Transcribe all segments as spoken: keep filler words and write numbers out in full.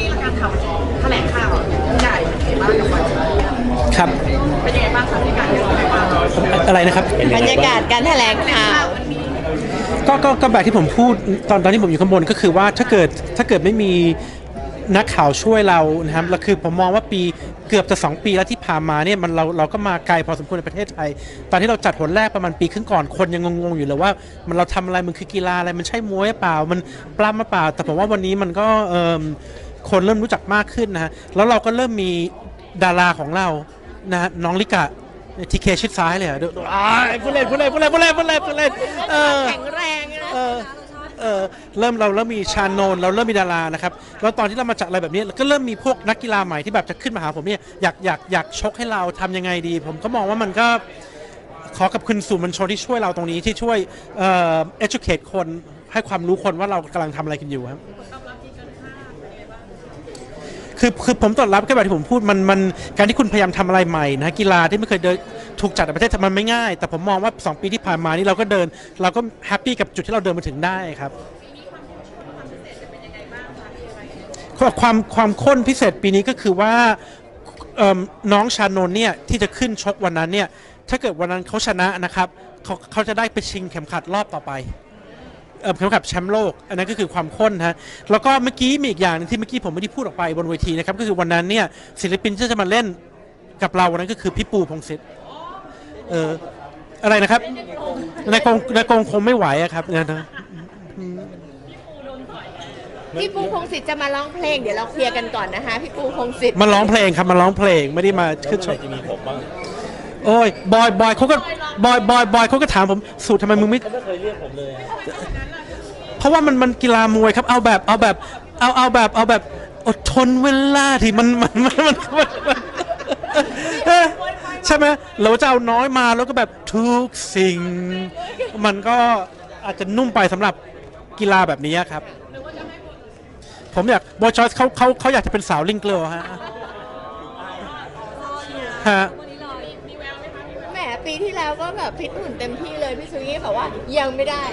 กี้การทำแถลงข่าวใหญ่เป็นบ้างกับวันครับเป็นยังไงบ้างคะในการเป็นยังไงบ้างอะไรนะครับบรรยากาศการแถลงข่าวก็ก็ก็แบบที่ผมพูดตอนตอนที่ผมอยู่ข้างบนก็คือว่าถ้าเกิดถ้าเกิดไม่มีนักข่าวช่วยเรานะครับแล้วคือผมมองว่าปีเกือบจะสองปีแล้วที่ผ่านมาเนี่ยมันเราเราก็มาไกลพอสมควรในประเทศไทยตอนที่เราจัดหนแรกประมาณปีครึ่งก่อนคนยังงงๆอยู่เลยว่ามันเราทำอะไรมันคือกีฬาอะไรมันใช่มวยเปล่ามันปล้ำมาเปล่าแต่ผมว่าวันนี้มันก็เอ่อคนเริ่มรู้จักมากขึ้นนะฮะแล้วเราก็เริ่มมีดาราของเรานะฮะน้องลิกะทีเคชิดซ้ายเลยอ่ะดูอ่าผู้เล่นผู้เล่นผู้เล่นผู้เล่นผู้เล่นผู้เล่นเออแข็งแรงนะเออเออเริ่มเราเริ่มมีชาโนนเราเริ่มมีดารานะครับแล้วตอนที่เรามาจัดอะไรแบบนี้ก็เริ่มมีพวกนักกีฬาใหม่ที่แบบจะขึ้นมาหาผมเนี่ยอยากอยากอยากชกให้เราทำยังไงดี ผมก็มองว่ามันก็ขอกับคุณสื่อมวลชนที่ช่วยเราตรงนี้ที่ช่วยเอ่อ educate คนให้ความรู้คนว่าเรากำลังทำอะไรกันอยู่ครับคือคือผมตอบรับแค่แบบที่ผมพูดมันมันการที่คุณพยายามทำอะไรใหม่นะกีฬาที่ไม่เคยเดินถูกจัดในประเทศมันไม่ง่ายแต่ผมมองว่าสองปีที่ผ่านมานี่เราก็เดินเราก็แฮปปี้กับจุดที่เราเดินมาถึงได้ครับความความข้นพิเศษปีนี้ก็คือว่าน้องชานนท์เนี่ยที่จะขึ้นชกวันนั้นเนี่ยถ้าเกิดวันนั้นเขาชนะนะครับเขาเขาจะได้ไปชิงเข็มขัดรอบต่อไปเข็มขัดแชมป์โลกอันนั้นก็คือความข้นฮะแล้วก็เมื่อกี้มีอีกอย่างนึงที่เมื่อกี้ผมไม่ได้พูดออกไปบนเวทีนะครับก็คือวันนั้นเนี่ยศิลปินที่จะมาเล่นกับเราวันนั้นก็คือพี่ปูพงษ์ศิษฐ์เอออะไรนะครับในกองในกองคงไม่ไหวอะครับเนี่ยนะพี่ปูพงษ์ศิษฐ์จะมาร้องเพลงเดี๋ยวเราเคลียร์กันก่อนนะคะพี่ปูพงษ์ศิษฐ์มาร้องเพลงครับมาร้องเพลงไม่ได้มาขึ้นชกจะมีผมบ้างโอ้ยบอยบอยเขาก็บอยบอยบอยเขาก็ถามผมสูตรทำไมมึงไม่ไม่เคยเรียกผมเลยเพราะว่ามันมันกีฬามวยครับเอาแบบเอาแบบเอาเอาแบบเอาแบบอดทนเวลาที่มันมันมันมันใช่ไหมเราจะเอาน้อยมาแล้วก็แบบทุกสิ่งมันก็อาจจะนุ่มไปสำหรับกีฬาแบบนี้ครับผมอยากบอยชอยส์เขาเขาเขาอยากจะเป็นสาวลิงเกลฮะฮะแหมปีที่แล้วก็แบบฟิตหุ่นเต็มที่เลยพี่สุกี้บอกว่ายังไม่ได้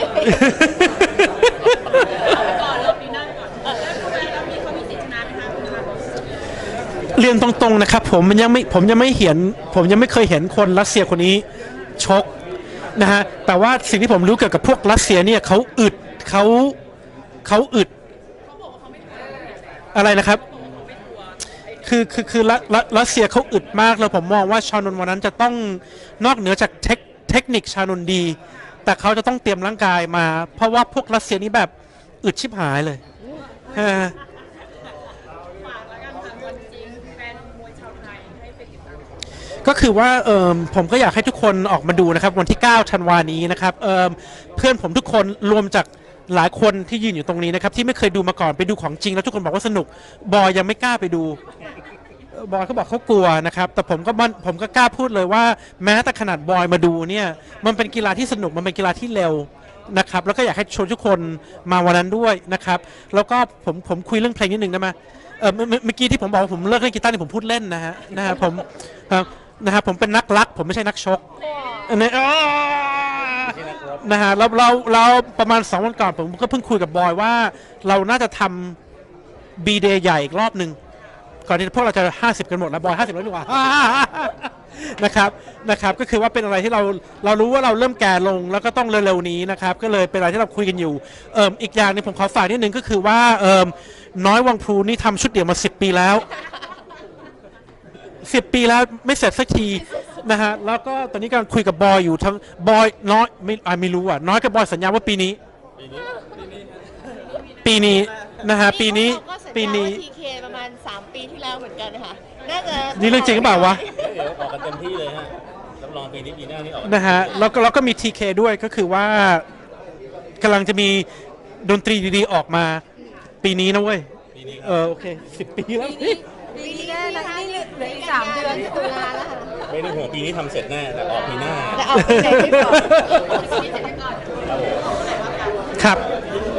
ก่อนเราปีหน้าก่อนเออแล้วมีเขามีสิทธิ์ชนะไหมคะเรียนตรงๆนะครับผมมันยังไม่ผมยังไม่เห็นผมยังไม่เคยเห็นคนรัสเซียคนนี้ชกนะฮะแต่ว่าสิ่งที่ผมรู้เกี่ยวกับพวกรัสเซียเนี่ยเขาอึดเขาเขาอึดอะไรนะครับคือคือคือรัสเซียเขาอึดมากแล้วผมมองว่าชานนท์วันนั้นจะต้องนอกเหนือจากเทคเทคนิคชานนท์ดีแต่เขาจะต้องเตรียมร่างกายมาเพราะว่าพวกรัสเซียนี้แบบอึดชิบหายเลยก็คือว่าเออผมก็อยากให้ทุกคนออกมาดูนะครับวันที่เก้าธันวานี้นะครับเออเพื่อนผมทุกคนรวมจากหลายคนที่ยืนอยู่ตรงนี้นะครับที่ไม่เคยดูมาก่อนไปดูของจริงแล้วทุกคนบอกว่าสนุกบอยยังไม่กล้าไปดูบอยเขาบอกเขากลัวนะครับแต่ผมก็ผมก็กล้าพูดเลยว่าแม้แต่ขนาดบอยมาดูเนี่ยมันเป็นกีฬาที่สนุกมันเป็นกีฬาที่เร็วนะครับแล้วก็อยากให้ชวนทุกคนมาวันนั้นด้วยนะครับแล้วก็ผมผมคุยเรื่องเพลงนิดนึงได้ไหมเออเมื่อกี้ที่ผมบอกว่าผมเลิกเล่นกีตาร์นี่ผมพูดเล่นนะฮะนะฮะผมนะฮะผมเป็นนักรักผมไม่ใช่นักชกอันนี้นะฮะเราเราเราประมาณสองวันก่อนผมก็เพิ่งคุยกับบอยว่าเราน่าจะทำบีเดย์ใหญ่อีกรอบหนึ่งก่อนที่พวกเราจะห้าสิบกันหมดแล้วบอยห้าสิบแล้วดีกว่านะครับนะครับก็คือว่าเป็นอะไรที่เราเรารู้ว่าเราเริ่มแก่ลงแล้วก็ต้องเร็วๆนี้นะครับก็เลยเป็นอะไรที่เราคุยกันอยู่เอ่ออีกอย่างนึงผมขอฝากนิดนึงก็คือว่าเอ่อน้อยวังพลูนี่ทำชุดเดี่ยวมาสิบปีแล้วสิบปีแล้วไม่เสร็จสักทีนะฮะแล้วก็ตอนนี้กำลังคุยกับบอยอยู่ทั้งบอยน้อยไม่ไม่รู้อ่ะน้อยกับบอยสัญญาว่าปีนี้ปีนี้นะฮะปีนี้ปีนี้ทีเคประมาณสามปีที่แล้วเหมือนกันค่ะน่าจะนี่เรื่องจริงหรือเปล่าวะเดี๋ยวออกกันเต็มที่เลยฮะรับรองปีนี้ปีหน้านี่ออกนะฮะแล้วก็เราก็มี ที เค ด้วยก็คือว่ากำลังจะมีดนตรีดีๆออกมาปีนี้นะเว้ยเออโอเคสิบปีแล้วปีนี้ได้นะนี่เหลืออีกสามเดือนจะตุลาแล้วค่ะไม่ได้ห่วงปีนี้ทำเสร็จแน่แต่ออกปีหน้าแต่ออกปีไหนก่อนครับ